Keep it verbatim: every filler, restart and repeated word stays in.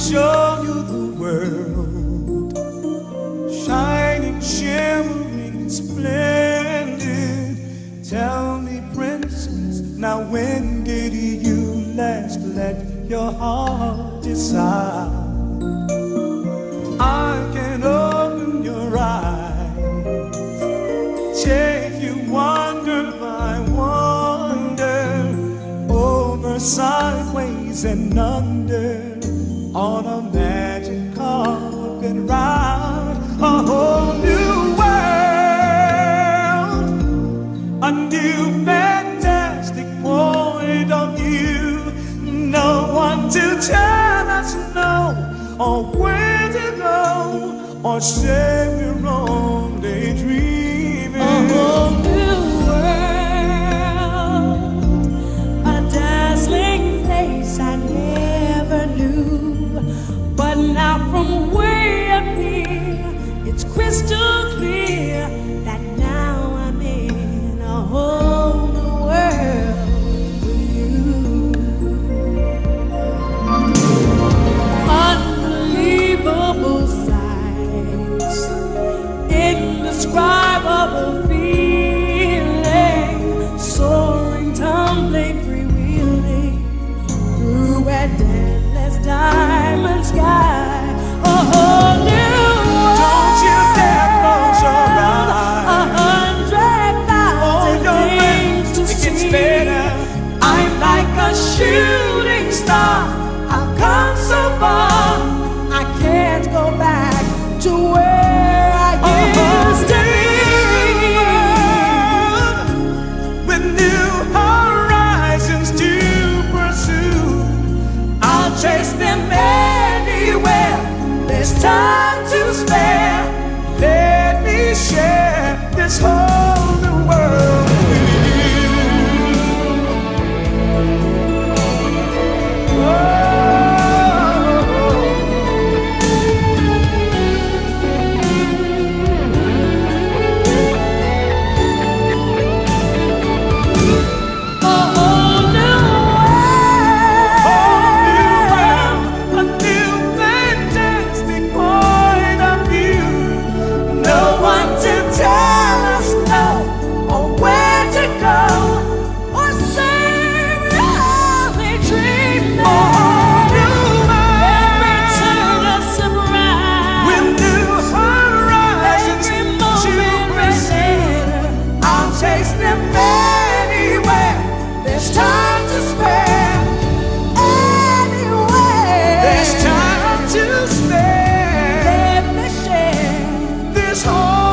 show you the world, shining, shimmering, splendid. Tell me, princess, now when did you last let your heart decide? I can open your eyes, take you wonder by wonder, over, sideways, and under, on a magic carpet ride. A whole new world, a new fantastic point of view. No one to tell us no, or where to go, or say we're only dreaming. A whole new world, a dazzling place I never knew. But now from way up here, it's crystal clear that now I'm in a whole new world with you. Unbelievable sights, indescribable feeling, soaring, tumbling, freewheeling through an endless diamond sky. A whole new world. Don't you dare close your eyes. A hundred thousand things to it see. gets better. I'm like a shooting star. I've come so far, I can't go back to where I used to be. With new horizons to pursue, I'll chase them anywhere. There's time to spare. let me share this whole new world with you. Oh. A whole new world. A new fantastic point of view. No one to tell us no, or where to go, or say we're only dreaming. Every turn a surprise, With new horizons every to moment pursue, racing. I'll chase them anywhere. There's time to spare. Anywhere. there's time to spare. Let me share This whole